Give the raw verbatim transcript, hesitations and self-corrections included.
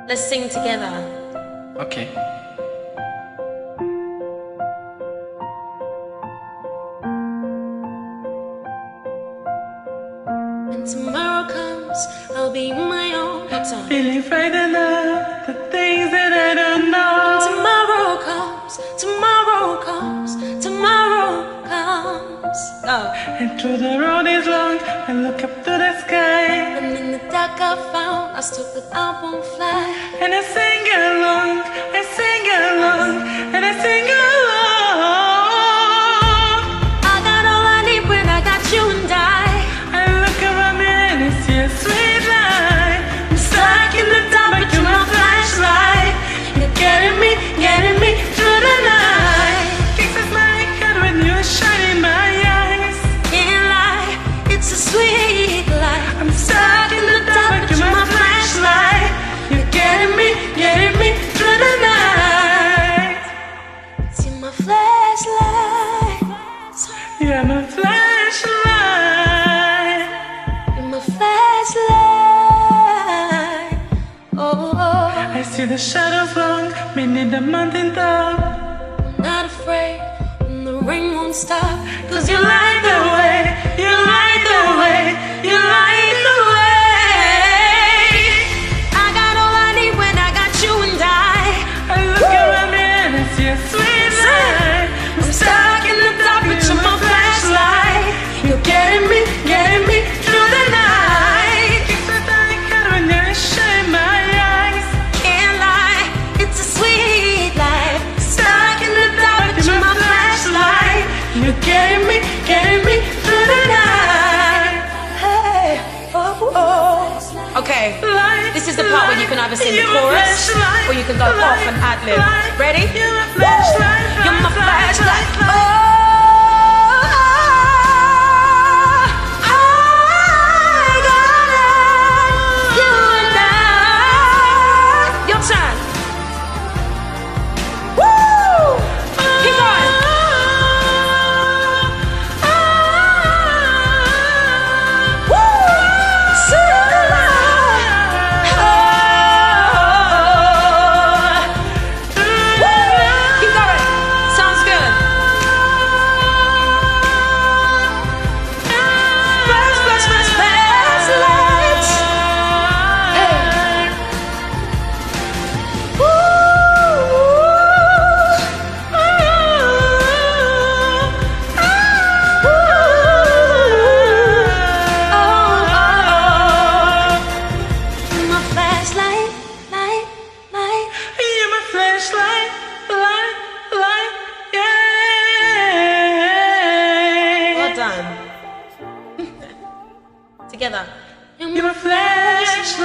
Let's sing together. Okay. When tomorrow comes, I'll be my own time. Feeling frightened of the things that I don't know. When tomorrow comes, tomorrow comes, tomorrow comes. Oh. And through the road is long, I look up to the sky. And in the dark I found I still that I won't fly. And I sing along, I sing along, and I sing along. I got all I need when I got you and I. I look around me and I see a sweet light. I'm stuck in the dark, but you're my flashlight. You're getting me, getting me through the night. Kisses my head when you're shining my eyes. Can't lie, it's a sweet life. I'm stuck in the dark, but you're my flashlight. You're getting me, getting me through the night. See my flashlight. You're my flashlight. You're my flashlight. Oh, oh. I see the shadows long beneath the mountain top. I'm not afraid when the rain won't stop. Cause you light the way, you light the way, you light the way. I got all I need when I got you and I. I look around me and I see a sweet light. I'm stuck in the dark, but you're my flashlight. You're getting me, getting me through the night. Kisses my head when you shine my eyes. Can't lie, it's a sweet life. Stuck in the dark, but you're my flashlight. You're getting me, getting me through the night. Hey, oh, oh. Okay, this is the part where you can either sing the chorus or you can go off and ad-lib. Ready? You're my flashlight. You're my flashlight. Oh, I got it. You and I. Your turn. Woo! Keep going. Together. You're my flashlight.